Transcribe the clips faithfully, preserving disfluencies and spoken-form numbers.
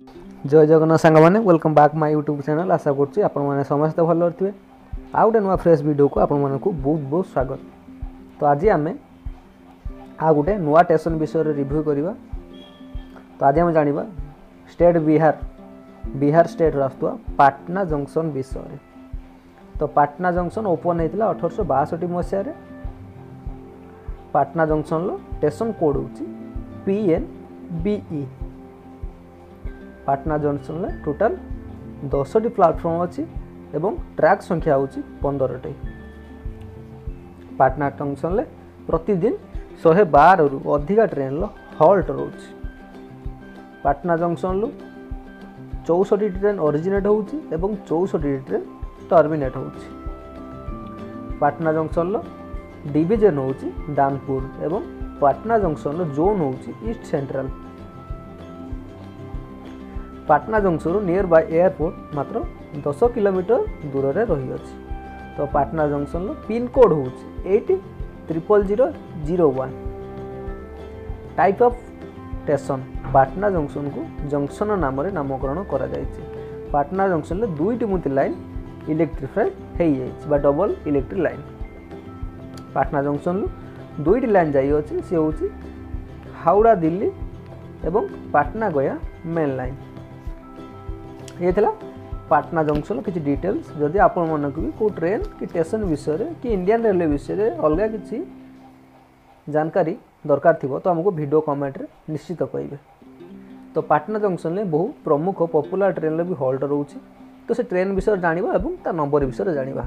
जय जगन्नाथ सांग मैंने welcome back my YouTube channel. आशा करुँच आपने समस्त भल थे। आउ गोटे नुआ फ्रेश वीडियो को आपण मानक बहुत बहुत स्वागत। तो आज आम आ गोटे नुआ स्टेशन विषय रिव्यू करवा। तो आज आम जाना स्टेट बिहार बिहार स्टेट आसुआ पाटना जंक्शन विषय। तो पाटना जंक्शन ओपन होता अठरश बासठ मसीह। पाटना जंक्शन स्टेशन कोड हूँ P N B E. Patna junction में टोटाल दस टी प्लाटफर्म अच्छी एवं ट्रैक संख्या हूँ पंदर टी। पाटना जंक्शन में प्रतिदिन शहे बार रु अधिका ट्रेन हॉल्ट रोच। पाटना जंक्शन लु चौसठ ट्रेन ओरिजिनेट होउची एवं चौसठ ट्रेन टर्मिनेट होउची। पाटना जंक्शन लो डिवीजन होउची दानपुर एवं पाटना जंक्शन लो जोन होउची east central. Patna junction nearby airport मात्र दस किलोमीटर दूर रे रही अछि। तो पाटना जंक्शन लो पिन कोड होउची eight triple zero zero one. Type of station Patna junction को जंक्शन नाम रे नामकरण करा जायछि। पाटना जंक्शन ले दुईटी मुति लाइन इलेक्ट्रिफाइड हेई जायछि बा double electric line. Patna junction लु दुईटी लाइन जाई अछि से होछि हावड़ा दिल्ली एवं पाटना गया मेन लाइन। ये थिला पाटना जंक्शन किसी डिटेल्स। जदि आपण मन को भी को ट्रेन कि स्टेशन विषय कि इंडियन रेलवे विषय अलग किसी जानकारी दरकार थिबो तो हमको वीडियो कमेंट रे निश्चित कहिबे। तो पाटना जंक्शन में बहु प्रमुख पॉपुलर ट्रेन भी हॉल्ट रोचे। तो से ट्रेन विषय जानिबा एवं ता नंबर विषय जानिबा।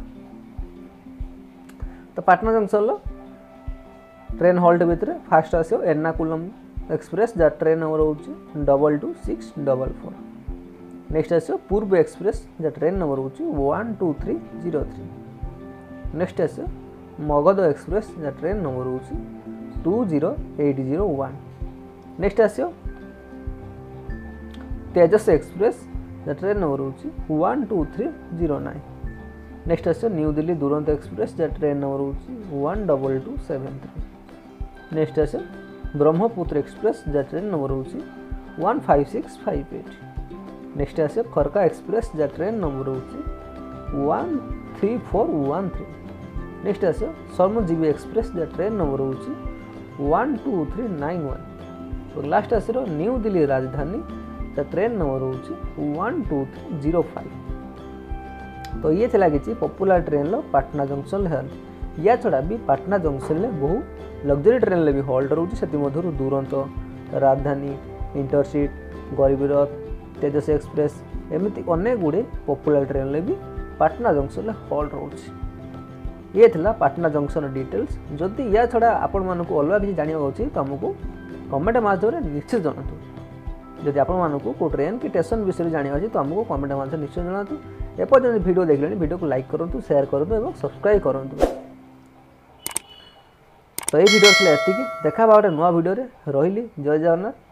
तो पाटना जंक्शन लो ट्रेन हॉल्ट भितर फास्ट आसो एर्नाकुलम एक्सप्रेस जा ट्रेन नंबर होची double two six double four. Next आसो पूर्व एक्सप्रेस जा ट्रेन नंबर होची one two three zero three. Next आसो मगध एक्सप्रेस जा ट्रेन नंबर होची two zero eight zero one. Next आसो तेजस एक्सप्रेस जा ट्रेन नंबर होची one two three zero nine. Next आसो न्यू दिल्ली दुरंतो एक्सप्रेस जा ट्रेन नंबर होची one double two seven three. Next आसो ब्रह्मपुत्र एक्सप्रेस जा ट्रेन नंबर होची one five six five eight. Next आसो खरका एक्सप्रेस जा ट्रेन नंबर होची one three four one three. Next आसो श्रमजीवी एक्सप्रेस जा ट्रेन नंबर होची one two three nine one. और लास्ट आसो न्यू दिल्ली राजधानी जा ट्रेन नंबर होची one two three zero five. तो ये थिला किछि पॉपुलर ट्रेन लो पाटना जंक्शन हॉल्ट। या छड़ा भी पाटना जंक्शन ले बहु लग्जरी ट्रेन ले भी हॉल्ट रहउची। सेति मधुर दुरंतो राजधानी इंटरसिटी गरीब रथ तेजस एक्सप्रेस एमती अनेक गुड़े पॉपुलर ट्रेन ले भी पाटना जंक्शन ले हॉल्ट रहउची। ये थिला पाटना जंक्शन डिटेल्स। जदि या छड़ा आपण मानको अलग किछि जानिबा होची त हमकु कमेंट माध्यम निश्चित जणातु। जदि आपण मानको को ट्रेन कि स्टेशन विषय जानिबा अछि त हमकु कमेंट माध्यम निश्चित जणातु। एपर्यंत वीडियो देखलेनी वीडियो को लाइक करंतु शेयर करंतु एवं सब्सक्राइब करंतु। तो ये वीडियो एतिकी देखा गोटे नुआ वीडियो रे रहिली। जय जगन्नाथ।